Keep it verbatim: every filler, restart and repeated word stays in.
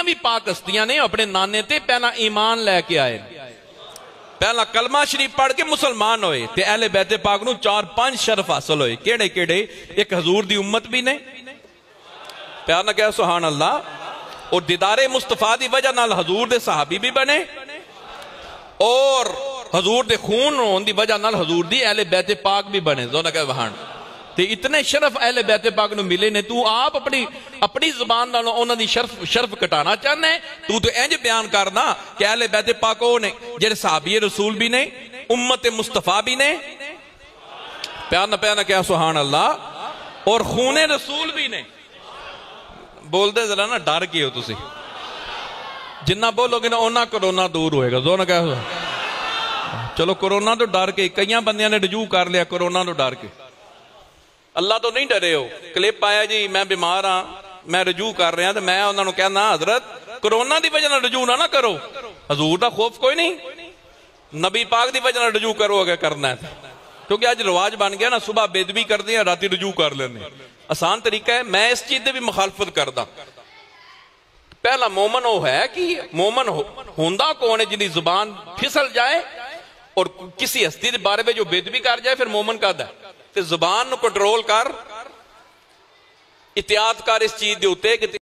جڑیاں بھی پاک ہستیاں نے اپنے نانے تے پہلا ایمان لے کے آئے، پہلا کلمہ شریف پڑھ کے مسلمان ہوئے تے اہل بیت پاک نو چار پانچ شرف حاصل ہوئے. کیڑے کیڑے؟ ایک حضور دی امت بھی نے، پیار نہ کہہ سبحان اللہ، اور دیدار مصطفیٰ دی وجہ نال حضور دے صحابی بھی بنے، اور حضور دے خون ہون دی وجہ نال حضور دی اہل بیت پاک بھی بنے. زو نہ کہہ وہاں تے اتنے شرف اہل بیت پاک نو ملے نے، تو آپ اپنی اپنی زبان نالوں انہاں دی شرف شرف کٹانا چاہنا ہے. تو تو انج بیان کرنا کہ اہل بیت پاک وہ نے جڑے صحابی رسول بھی نے، امت مصطفیٰ بھی نے، پیار نہ پیار نہ کہہ سبحان اللہ، اور خون رسول بھی نے. بول دے ذرا نا ڈر گئے ہو تسی، جنہ بولو گے نا اونا کرونا دور ہوئے گا. زو نہ کہہ چلو کرونا تو ڈر کے کئیاں بندیاں نے رجوع کر لیا کرونا تو ڈر کے. اللہ تو نہیں ڈرے ہو. کلپ آیا جی میں بیمار ہاں میں رجوع کر رہا تو میں انہوں نے کہنا حضرت کرونا دی وجہ نہ رجوع نہ کرو، حضور دا خوف کوئی نہیں، نبی پاک دی وجہ نہ رجوع کرو اگر کرنا ہے. کیونکہ آج رواج بن گیا نا صبح بیدبی کر دیا راتی رجوع کر لینے. آسان طریقہ ہے. میں اس چیز دے بھی مخالفت کردہ. پہلا مومن وہ ہے کہ مومن ہوندہ کون ہے جنہی زبان پھسل جائے اور کسی ہستی دے بارے میں جو بیدبی کر جائے پھر مومن کا دا ہے. تے زبان کو کنٹرول کر، احتیاط کر اس چیز دے ہوتے کہ